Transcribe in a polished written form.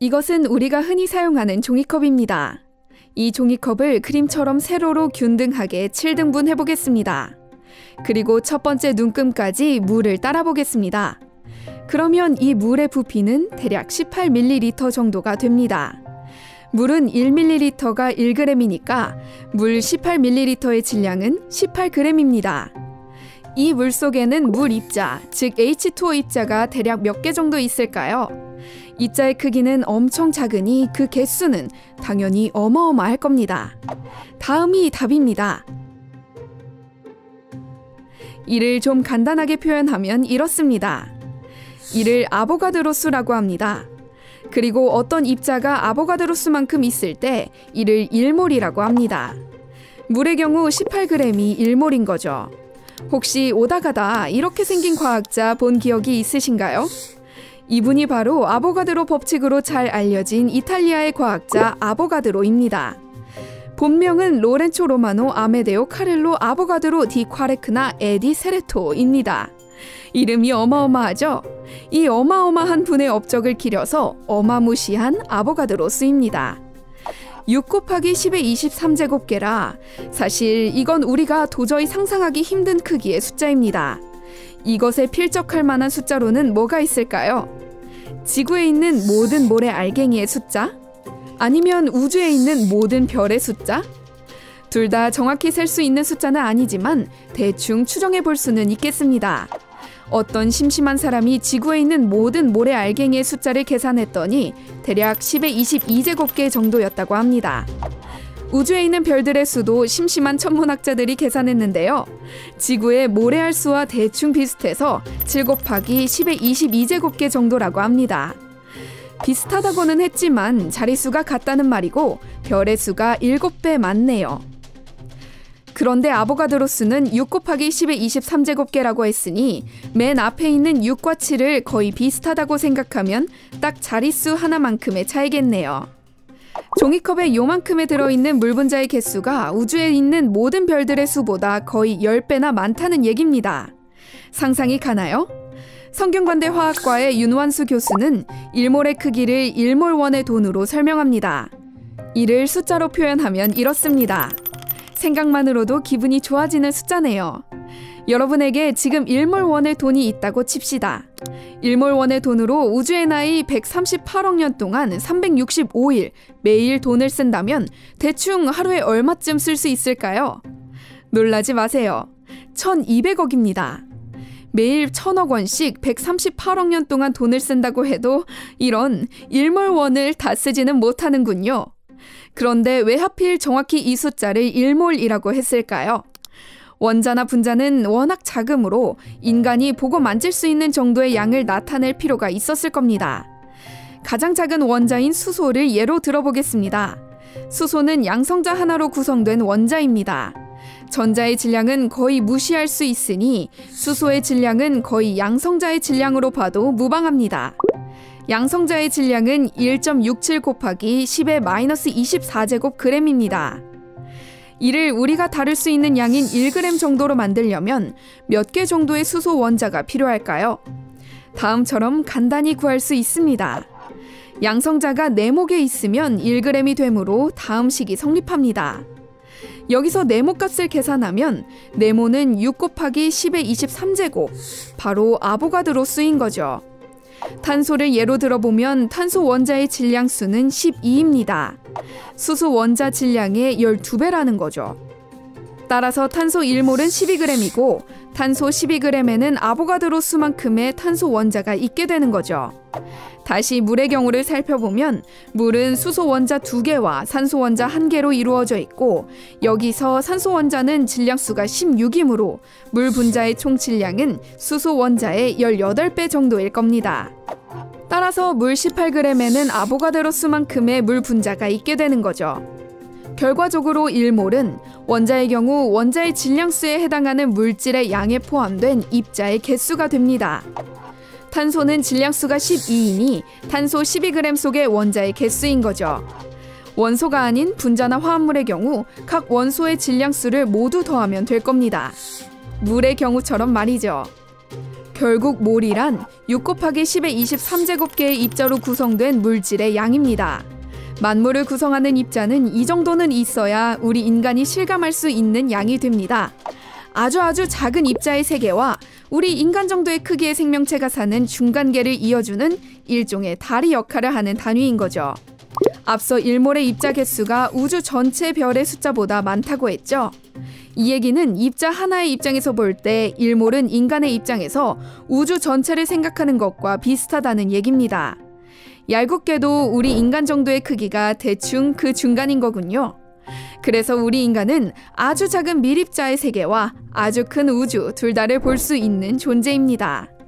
이것은 우리가 흔히 사용하는 종이컵입니다. 이 종이컵을 그림처럼 세로로 균등하게 7등분 해보겠습니다. 그리고 첫 번째 눈금까지 물을 따라 보겠습니다. 그러면 이 물의 부피는 대략 18ml 정도가 됩니다. 물은 1ml가 1g이니까 물 18ml의 질량은 18g입니다. 이 물 속에는 물 입자, 즉 H2O 입자가 대략 몇 개 정도 있을까요? 입자의 크기는 엄청 작으니 그 개수는 당연히 어마어마할 겁니다. 다음이 답입니다. 이를 좀 간단하게 표현하면 이렇습니다. 이를 아보가드로 수라고 합니다. 그리고 어떤 입자가 아보가드로 수만큼 있을 때 이를 1몰이라고 합니다. 물의 경우 18g이 1몰인 거죠. 혹시 오다 가다 이렇게 생긴 과학자 본 기억이 있으신가요? 이분이 바로 아보가드로 법칙으로 잘 알려진 이탈리아의 과학자 아보가드로입니다. 본명은 로렌초 로마노 아메데오 카를로 아보가드로 디 콰레크나 에디 세레토입니다. 이름이 어마어마하죠? 이 어마어마한 분의 업적을 기려서 어마무시한 아보가드로스입니다. 6 곱하기 10의 23제곱계라 사실 이건 우리가 도저히 상상하기 힘든 크기의 숫자입니다. 이것에 필적할 만한 숫자로는 뭐가 있을까요? 지구에 있는 모든 모래 알갱이의 숫자? 아니면 우주에 있는 모든 별의 숫자? 둘 다 정확히 셀 수 있는 숫자는 아니지만 대충 추정해 볼 수는 있겠습니다. 어떤 심심한 사람이 지구에 있는 모든 모래 알갱이의 숫자를 계산했더니 대략 10의 22제곱계 정도였다고 합니다. 우주에 있는 별들의 수도 심심한 천문학자들이 계산했는데요. 지구의 모래알 수와 대충 비슷해서 7 곱하기 10의 22제곱계 정도라고 합니다. 비슷하다고는 했지만 자릿수가 같다는 말이고 별의 수가 7배 많네요. 그런데 아보가드로스는 6 곱하기 10의 23제곱계라고 했으니 맨 앞에 있는 6과 7을 거의 비슷하다고 생각하면 딱 자릿수 하나만큼의 차이겠네요. 종이컵에 요만큼에 들어있는 물 분자의 개수가 우주에 있는 모든 별들의 수보다 거의 10배나 많다는 얘기입니다. 상상이 가나요? 성균관대 화학과의 윤완수 교수는 1몰의 크기를 1몰1의 돈으로 설명합니다. 이를 숫자로 표현하면 이렇습니다. 생각만으로도 기분이 좋아지는 숫자네요. 여러분에게 지금 1몰1의 돈이 있다고 칩시다. 1몰1의 돈으로 우주의 나이 138억 년 동안 365일 매일 돈을 쓴다면 대충 하루에 얼마쯤 쓸 수 있을까요? 놀라지 마세요. 1200억입니다. 매일 1000억 원씩 138억 년 동안 돈을 쓴다고 해도 이런 1몰1을 다 쓰지는 못하는군요. 그런데 왜 하필 정확히 이 숫자를 1몰이라고 했을까요? 원자나 분자는 워낙 작으므로 인간이 보고 만질 수 있는 정도의 양을 나타낼 필요가 있었을 겁니다. 가장 작은 원자인 수소를 예로 들어보겠습니다. 수소는 양성자 하나로 구성된 원자입니다. 전자의 질량은 거의 무시할 수 있으니 수소의 질량은 거의 양성자의 질량으로 봐도 무방합니다. 양성자의 질량은 1.67 곱하기 10의 마이너스 24제곱g입니다. 이를 우리가 다룰 수 있는 양인 1g 정도로 만들려면 몇 개 정도의 수소 원자가 필요할까요? 다음처럼 간단히 구할 수 있습니다. 양성자가 4목에 있으면 1g이 되므로 다음 식이 성립합니다. 여기서 네모 값을 계산하면 네모는 6 곱하기 10의 23제곱, 바로 아보가드로수인 거죠. 탄소를 예로 들어보면 탄소 원자의 질량수는 12입니다. 수소 원자 질량의 12배라는 거죠. 따라서 탄소 1몰은 12g이고 탄소 12g에는 아보가드로수만큼의 탄소 원자가 있게 되는 거죠. 다시 물의 경우를 살펴보면 물은 수소 원자 2개와 산소 원자 1개로 이루어져 있고 여기서 산소 원자는 질량수가 16이므로 물 분자의 총 질량은 수소 원자의 18배 정도일 겁니다. 따라서 물 18g에는 아보가드로수만큼의 물 분자가 있게 되는 거죠. 결과적으로 1몰은 원자의 경우 원자의 질량수에 해당하는 물질의 양에 포함된 입자의 개수가 됩니다. 탄소는 질량수가 12이니 탄소 12g 속의 원자의 개수인 거죠. 원소가 아닌 분자나 화합물의 경우 각 원소의 질량수를 모두 더하면 될 겁니다. 물의 경우처럼 말이죠. 결국 몰이란 6 곱하기 10의 23제곱개의 입자로 구성된 물질의 양입니다. 만물을 구성하는 입자는 이 정도는 있어야 우리 인간이 실감할 수 있는 양이 됩니다. 아주 작은 입자의 세계와 우리 인간 정도의 크기의 생명체가 사는 중간계를 이어주는 일종의 다리 역할을 하는 단위인 거죠. 앞서 1몰의 입자 개수가 우주 전체 별의 숫자보다 많다고 했죠. 이 얘기는 입자 하나의 입장에서 볼 때 1몰은 인간의 입장에서 우주 전체를 생각하는 것과 비슷하다는 얘기입니다. 얄궂게도 우리 인간 정도의 크기가 대충 그 중간인 거군요. 그래서 우리 인간은 아주 작은 밀입자의 세계와 아주 큰 우주 둘 다를 볼 수 있는 존재입니다.